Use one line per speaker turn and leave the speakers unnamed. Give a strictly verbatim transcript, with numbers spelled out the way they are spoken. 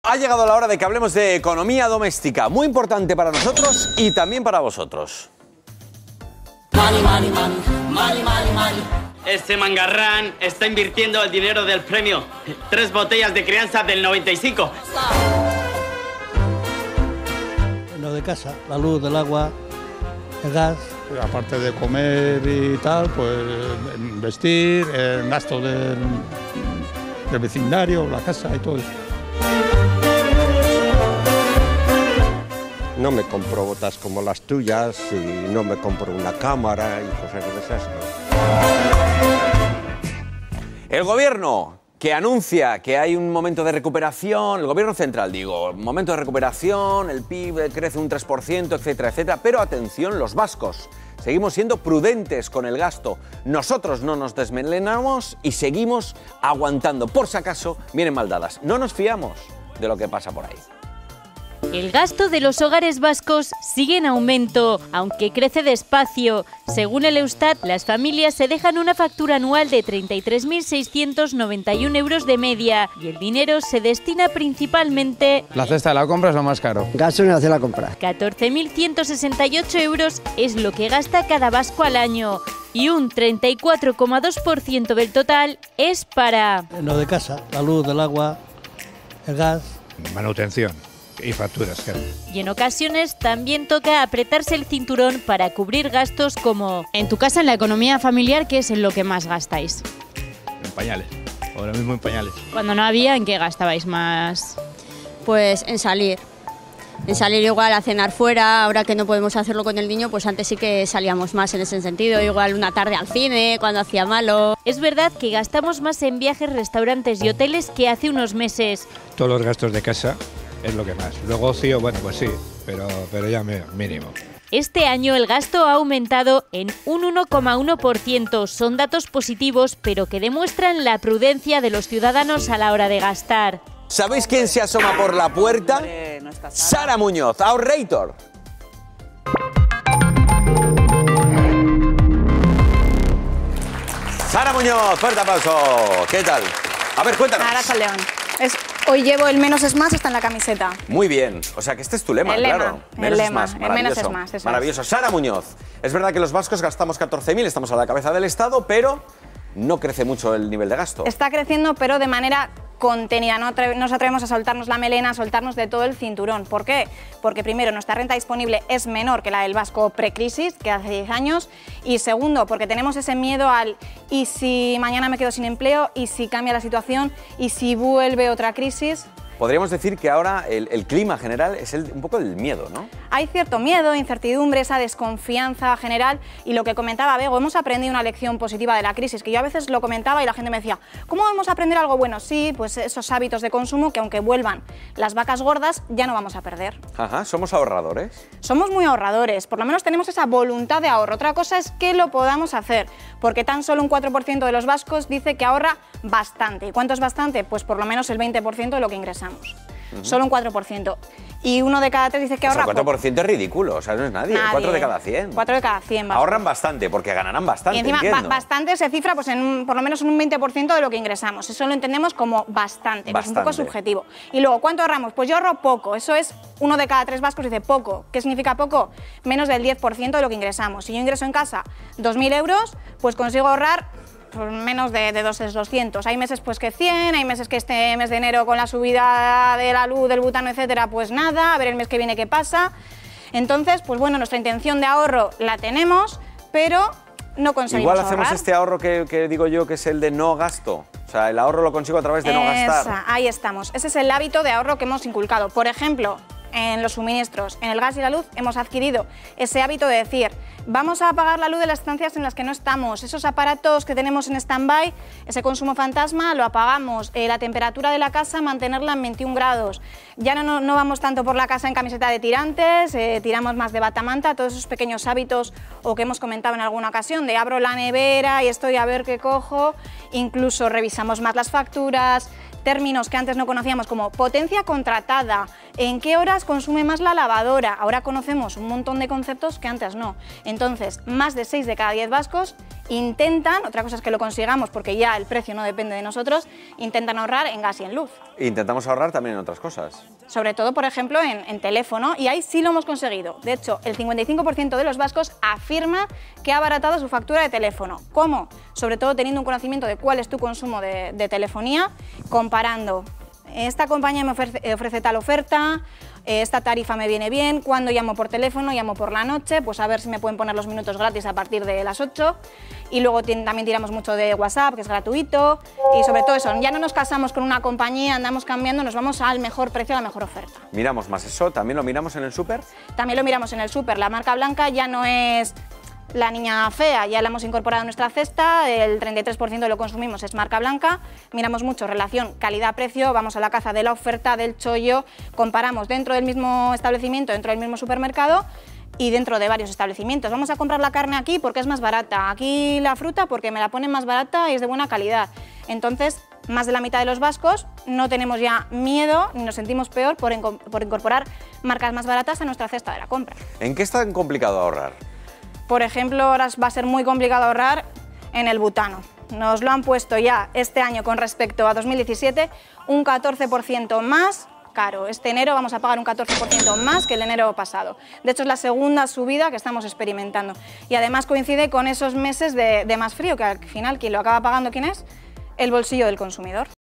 Ha llegado la hora de que hablemos de economía doméstica, muy importante para nosotros y también para vosotros.
Money, money, money, money, money, money.
Este mangarrán está invirtiendo el dinero del premio. Tres botellas de crianza del noventa y cinco.
Lo de casa, la luz, el agua, el gas.
Aparte de comer y tal, pues vestir, el gasto del, del vecindario, la casa y todo eso.
No me compro botas como las tuyas y no me compro una cámara y cosas de esas.
El gobierno que anuncia que hay un momento de recuperación, el gobierno central, digo, momento de recuperación, el P I B crece un tres por ciento, etcétera, etcétera. Pero atención, los vascos, seguimos siendo prudentes con el gasto. Nosotros no nos desmelenamos y seguimos aguantando. Por si acaso vienen mal dadas. No nos fiamos de lo que pasa por ahí.
El gasto de los hogares vascos sigue en aumento, aunque crece despacio. Según el Eustat, las familias se dejan una factura anual de treinta y tres mil seiscientos noventa y uno euros de media y el dinero se destina principalmente...
La cesta de la compra es lo más caro.
Gasolina de la compra.
catorce mil ciento sesenta y ocho euros es lo que gasta cada vasco al año y un treinta y cuatro coma dos por ciento del total es para...
Lo de casa, la luz, el agua, el gas.
Manutención y facturas, claro.
Y en ocasiones también toca apretarse el cinturón para cubrir gastos como...
En tu casa, en la economía familiar, ¿qué es en lo que más gastáis?
En pañales, ahora mismo en pañales.
Cuando no había, ¿en qué gastabais más?
Pues en salir. En salir igual a cenar fuera, ahora que no podemos hacerlo con el niño, pues antes sí que salíamos más en ese sentido, igual una tarde al cine, cuando hacía malo.
Es verdad que gastamos más en viajes, restaurantes y hoteles que hace unos meses.
Todos los gastos de casa es lo que más. Luego ocio, bueno, pues sí, pero, pero ya mínimo.
Este año el gasto ha aumentado en un uno coma uno por ciento. Son datos positivos, pero que demuestran la prudencia de los ciudadanos a la hora de gastar.
¿Sabéis quién se asoma por la puerta?
No está Sara.
Sara Muñoz, Ahorrator. Sara Muñoz, fuerte aplauso. ¿Qué tal? A ver, cuéntanos.
Arantxa León. Es, hoy llevo el menos es más, está en la camiseta.
Muy bien. O sea, que este es tu lema,
el lema,
claro.
El
menos
lema,
es más.
el menos es más. Eso
Maravilloso.
Es.
Sara Muñoz. Es verdad que los vascos gastamos catorce mil, estamos a la cabeza del Estado, pero no crece mucho el nivel de gasto.
Está creciendo, pero de manera contenida. No atre- nos atrevemos a soltarnos la melena, a soltarnos de todo el cinturón. ¿Por qué? Porque primero, nuestra renta disponible es menor que la del vasco precrisis, que hace diez años. Y segundo, porque tenemos ese miedo al ¿y si mañana me quedo sin empleo? ¿Y si cambia la situación? ¿Y si vuelve otra crisis?
Podríamos decir que ahora el, el clima general es el, un poco del miedo, ¿no?
Hay cierto miedo, incertidumbre, esa desconfianza general y lo que comentaba Bego, hemos aprendido una lección positiva de la crisis, que yo a veces lo comentaba y la gente me decía, ¿cómo vamos a aprender algo bueno? Sí, pues esos hábitos de consumo que aunque vuelvan las vacas gordas, ya no vamos a perder.
Ajá, ¿somos ahorradores?
Somos muy ahorradores, por lo menos tenemos esa voluntad de ahorro. Otra cosa es que lo podamos hacer, porque tan solo un cuatro por ciento de los vascos dice que ahorra bastante. ¿Y cuánto es bastante? Pues por lo menos el veinte por ciento de lo que ingresamos. Uh-huh. Solo un cuatro por ciento. Y uno de cada tres dice que ahorra.
O sea, cuatro por ciento poco. Es ridículo, o sea, no es nadie. nadie. cuatro de cada cien.
cuatro de cada cien.
Vascos. Ahorran bastante, porque ganarán bastante.
Y encima,
ba
bastante se cifra pues, en un, por lo menos en un veinte por ciento de lo que ingresamos. Eso lo entendemos como bastante, bastante. Que es un poco subjetivo. Y luego, ¿cuánto ahorramos? Pues yo ahorro poco. Eso es uno de cada tres vascos dice poco. ¿Qué significa poco? Menos del diez por ciento de lo que ingresamos. Si yo ingreso en casa dos mil euros, pues consigo ahorrar por menos de, de doscientos. Hay meses pues que cien, hay meses que este mes de enero con la subida de la luz, del butano, etcétera, pues nada, a ver el mes que viene qué pasa. Entonces, pues bueno, nuestra intención de ahorro la tenemos, pero no conseguimos
Igual hacemos
ahorrar.
este ahorro que, que digo yo que es el de no gasto. O sea, el ahorro lo consigo a través de no
Esa,
gastar.
Ahí estamos. Ese es el hábito de ahorro que hemos inculcado. Por ejemplo, en los suministros, en el gas y la luz, hemos adquirido ese hábito de decir, vamos a apagar la luz de las estancias en las que no estamos, esos aparatos que tenemos en stand-by, ese consumo fantasma, lo apagamos, eh, la temperatura de la casa, mantenerla en veintiún grados, ya no, no, no vamos tanto por la casa en camiseta de tirantes, eh, tiramos más de batamanta, todos esos pequeños hábitos o que hemos comentado en alguna ocasión, de abro la nevera y estoy a ver qué cojo, incluso revisamos más las facturas, términos que antes no conocíamos como potencia contratada, en qué horas consume más la lavadora, ahora conocemos un montón de conceptos que antes no. Entonces, más de seis de cada diez vascos intentan, otra cosa es que lo consigamos porque ya el precio no depende de nosotros, intentan ahorrar en gas y en luz.
Intentamos ahorrar también en otras cosas.
Sobre todo, por ejemplo, en, en teléfono, y ahí sí lo hemos conseguido. De hecho, el cincuenta y cinco por ciento de los vascos afirma que ha abaratado su factura de teléfono. ¿Cómo? Sobre todo teniendo un conocimiento de cuál es tu consumo de, de telefonía, comparando. Esta compañía me ofrece, ofrece tal oferta, esta tarifa me viene bien, cuando llamo por teléfono, llamo por la noche, pues a ver si me pueden poner los minutos gratis a partir de las ocho. Y luego también tiramos mucho de WhatsApp, que es gratuito, y sobre todo eso, ya no nos casamos con una compañía, andamos cambiando, nos vamos al mejor precio, a la mejor oferta.
Miramos más eso, ¿también lo miramos en el súper?
También lo miramos en el súper, la marca blanca ya no es la niña fea, ya la hemos incorporado en nuestra cesta, el treinta y tres por ciento de lo consumimos es marca blanca, miramos mucho relación calidad-precio, vamos a la caza de la oferta, del chollo, comparamos dentro del mismo establecimiento, dentro del mismo supermercado y dentro de varios establecimientos. Vamos a comprar la carne aquí porque es más barata, aquí la fruta porque me la ponen más barata y es de buena calidad. Entonces, más de la mitad de los vascos no tenemos ya miedo ni nos sentimos peor por, por incorporar marcas más baratas a nuestra cesta de la compra.
¿En qué es tan complicado ahorrar?
Por ejemplo, ahora va a ser muy complicado ahorrar en el butano. Nos lo han puesto ya este año con respecto a dos mil diecisiete un catorce por ciento más caro. Este enero vamos a pagar un catorce por ciento más que el enero pasado. De hecho, es la segunda subida que estamos experimentando. Y además coincide con esos meses de, de más frío, que al final quien lo acaba pagando, ¿quién es? El bolsillo del consumidor.